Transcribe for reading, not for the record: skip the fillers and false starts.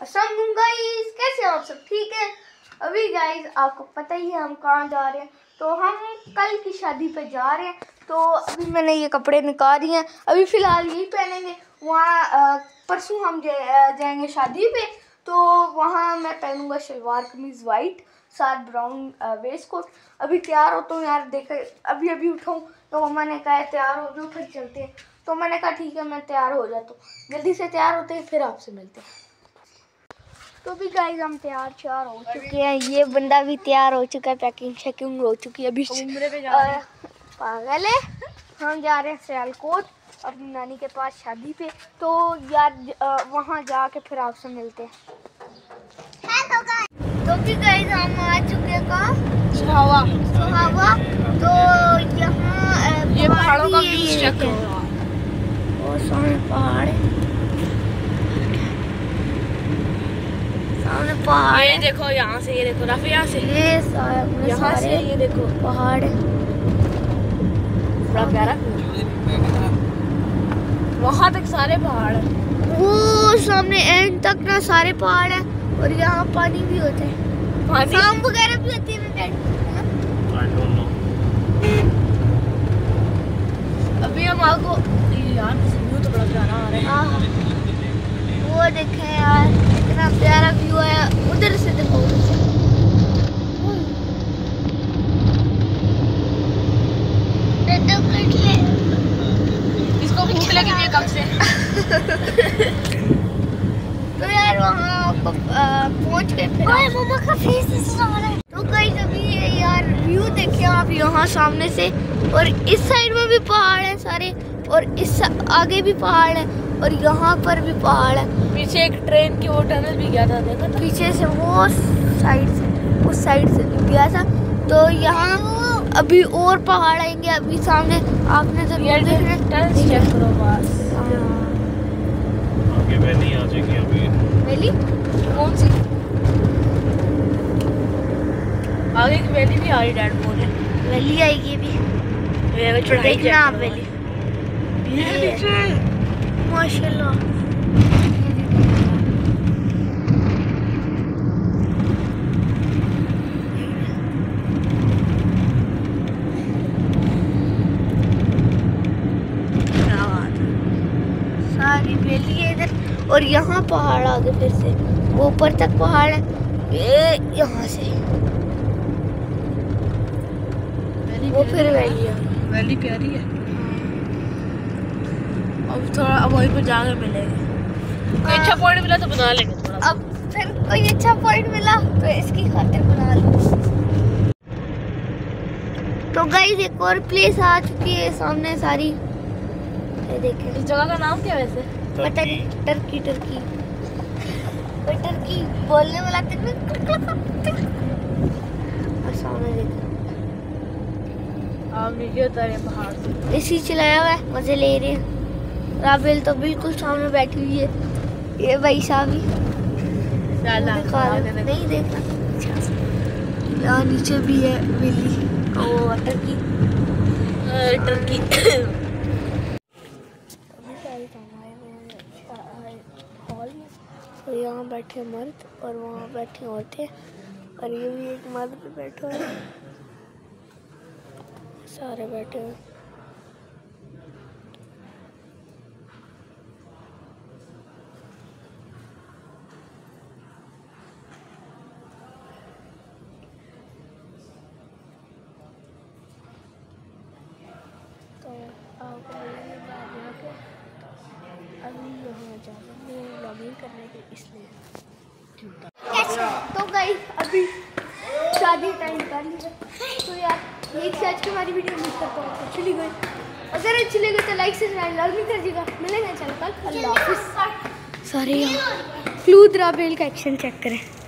अस्सलाम गाइस, कैसे हो आप सब? ठीक है। अभी गाइस आपको पता ही है हम कहाँ जा रहे हैं, तो हम कल की शादी पे जा रहे हैं। तो अभी मैंने ये कपड़े निकाल लिए हैं, अभी फ़िलहाल यही पहनेंगे। वहाँ परसों हम जाएंगे शादी पे, तो वहाँ मैं पहनूंगा शलवार कमीज़ वाइट, साथ ब्राउन वेस्ट कोट। अभी तैयार होता हूँ यार, देखे अभी उठाऊँ तो मम्मा ने कहा तैयार हो जाओ फिर चलते हैं। तो मैंने कहा ठीक है मैं तैयार हो जाता हूँ, जल्दी से तैयार होते हैं फिर आपसे मिलते हैं। तो भी गाइस हम तैयार हो चुके हैं, ये बंदा भी तैयार हो चुका है, पैकिंग शैकिंग हो चुकी है। अभी पागल है, हम जा रहे हैं सियालकोट अपनी नानी के पास शादी पे। तो यार वहाँ जाके फिर आपसे मिलते हैं। तो भी गाइस हम आ चुके हैं कहाँ? सुहावा। तो यहाँ ये पहाड़ों का व्यू चेक करो, वो सामने पहाड़ है, सामने पहाड़। ये देखो यहाँ से, ये देखो राफी, यहाँ से यहाँ से ये देखो पहाड़ है, बड़ा प्यारा। वहाँ तक सारे पहाड़ है, वो सामने एंड तक ना सारे पहाड़ है। और यहाँ पानी भी होता है, शाम वगैरह भी होती है अभी हम आपको यार व्यू तो बड़ा प्यारा आ रहा है। वो देखें यार कितना प्यारा व्यू है, उधर से देखो। इसको भूख लगी है कब से। तो यार वहाँ पहुँच गए फिर। मम्मा का फेस इस रहा है। तो गाइस अभी यार व्यू देखिए आप यहाँ सामने से, और इस साइड में भी पहाड़ है सारे, और इस आगे भी पहाड़ है, और यहाँ पर भी पहाड़ है। पीछे एक ट्रेन की वो टनल भी गया था, देखा था? पीछे से वो साइड से, उस साइड से गया था। तो यहाँ अभी और पहाड़ आएंगे। अभी सामने आपने तो टनल चेक करो बस। आगे वैली आ जाएगी अभी। वैली कौन सी? आगे की वैली भी आ रही, डैड बोल रहे हैं वैली आएगी अभी, देखना आप वैली। माशाल्लाह सारी वैली है इधर, और यहाँ पहाड़ आगे फिर से वो ऊपर तक पहाड़ है। ये यहाँ से वो फिर वैली है। वैली प्यारी है। अब थोड़ा अब वहीं पर जाकर मिलेंगे, कोई अच्छा पॉइंट मिला तो बना लेंगे थोड़ा। अब फिर कोई अच्छा पॉइंट मिला तो इसकी खातिर बना लो। तो गाइस एक और प्लेस आ चुकी है सामने सारी, ये देखें। इस जगह का नाम क्या वैसे? पता नहीं, टर्की टर्की बोलने वाला और सामने देखो आप नीचे उतरे पहाड़ से, एसी चलाया हुआ है, मजे ले रहे हैं। राबेल तो बिल्कुल सामने बैठी हुई है, ये भाई साहब ही नहीं देखना। यहाँ नीचे भी है बिल्ली, वो टर्की। हॉल में, और यहाँ बैठे मर्द और वहाँ बैठे औरतें, और ये भी एक मर्द पे बैठा है, सारे बैठे हैं। तो आपको अभी यहाँ जा रहे हैं लॉगिंग करने के, इसलिए। तो गाइस अभी शादी टाइम कर लीजिए। तो यार एक से आज की हमारी वीडियो मिस करता हूँ, अच्छी लगी अगर अच्छी लगी तो लाइक से लाजमी कर दीजिएगा। मिलेंगे चैनल पर, अल्लाह हाफिज़। सारे यहाँ क्लूद राबेल का एक्शन चेक करें।